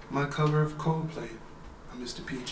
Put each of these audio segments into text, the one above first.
my cover of COLDPLAY by Mr. PJ.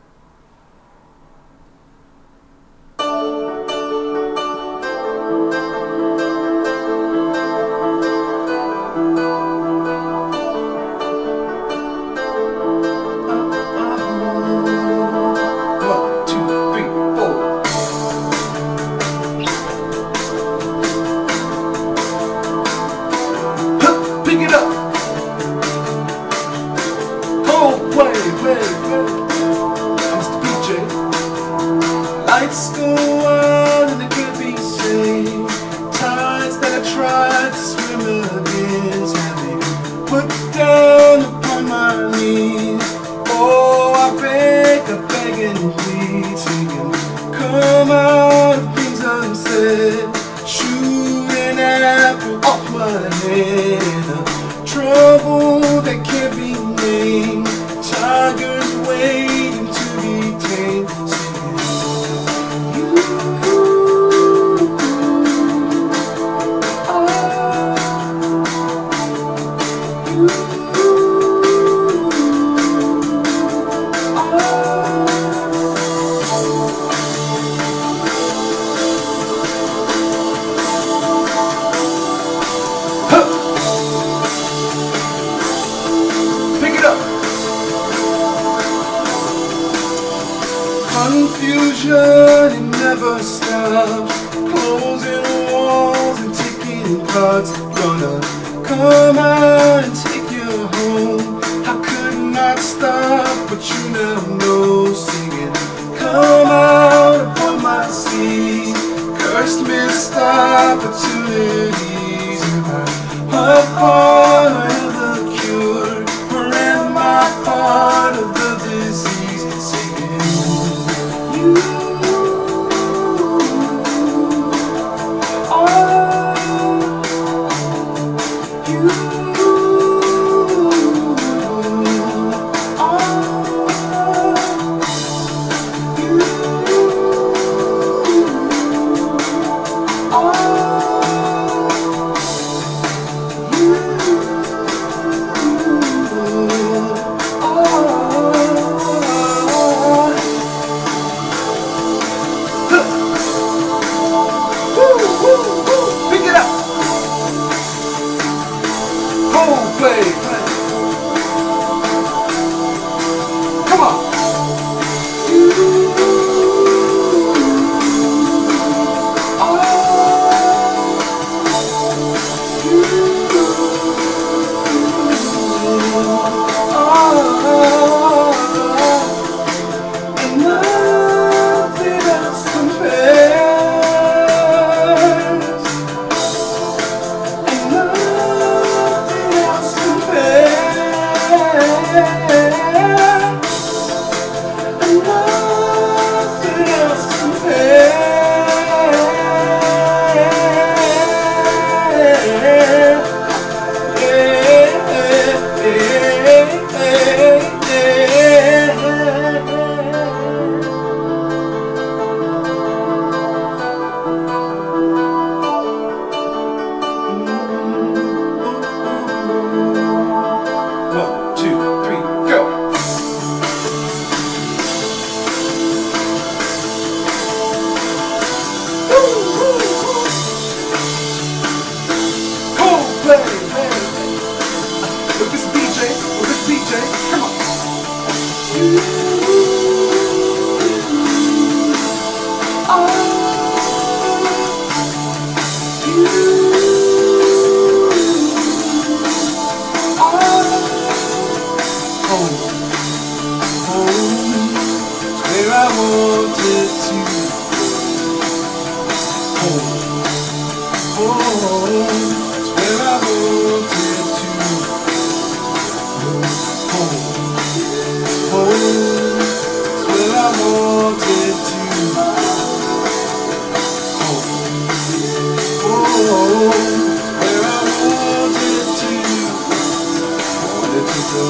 Lights go out and it could be saved. Tides that I tried to swim against have been put down upon my knees. Oh, I beg and plead, singing, come out of things unsaid. Shoot an apple off my head in a trouble that can't be named. Tigers waiting to be tamed. Confusion, it never stops. Closing walls and ticking clocks. Gonna come out and take you home. I could not stop, but you now know. Singing, come out upon my seas. Cursed missed opportunities. Am I a part of the cure, or am I part of the disease? Singing, COLDPLAY. Come on. And nothing else compares. And nothing else compares. And nothing else with this DJ, come on. Home, where I wanted to. Home, it's where I wanted to. Home, it's where I wanted to. Home, it's where I wanted to go.